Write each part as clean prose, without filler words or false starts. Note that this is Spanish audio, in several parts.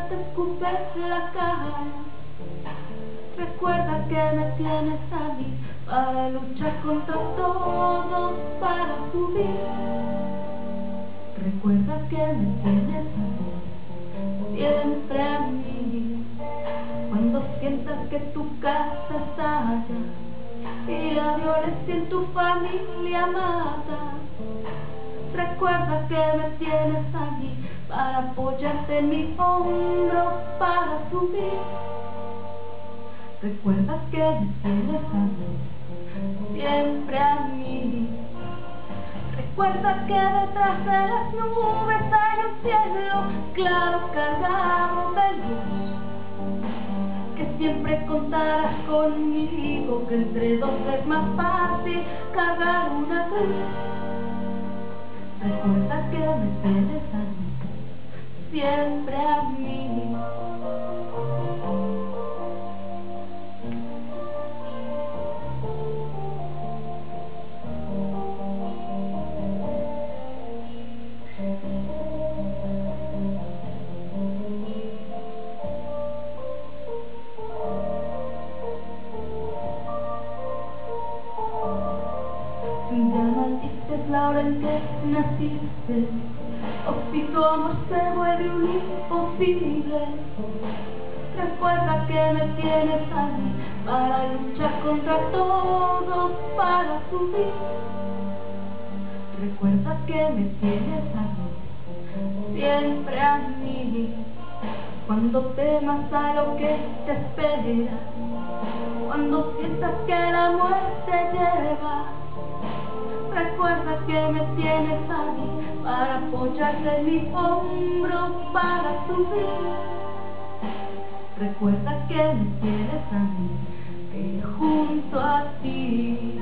te escupes la cara. Recuerda que me tienes a mí para luchar contra todos, para subir. Recuerda que me tienes a mí, siempre a mí. Cuando sientas que tu casa estalla y la violencia en tu familia mata, recuerda que me tienes allí para apoyarte en mi hombro, para subir. Recuerda que me tienes a mí, siempre a mí. Recuerda que detrás de las nubes hay un cielo claro cargado de luz, que siempre contarás conmigo, que entre dos es más fácil cargar una cruz. Recuerda que me tienes a mí, siempre a mí. Ya maldices la hora en que naciste, o si tu amor se vuelve un imposible. Recuerda que me tienes a mí para luchar contra todos, para subir. Recuerda que me tienes a mí, siempre a mí. Cuando temas a lo que te espera, cuando sientas que la muerte llega, recuerda que me tienes a mí para apoyarte en mi hombro, para subir. Recuerda que me tienes a mí, que junto a ti.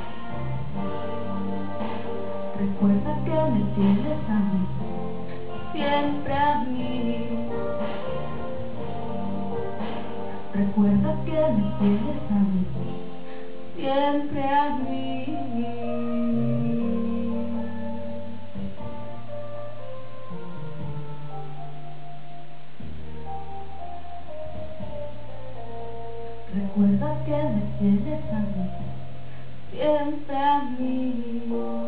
Recuerda que me tienes a mí, siempre a mí. Recuerda que me tienes a mí, siempre a mí. Recuerda que me tienes a mí, siempre a mí.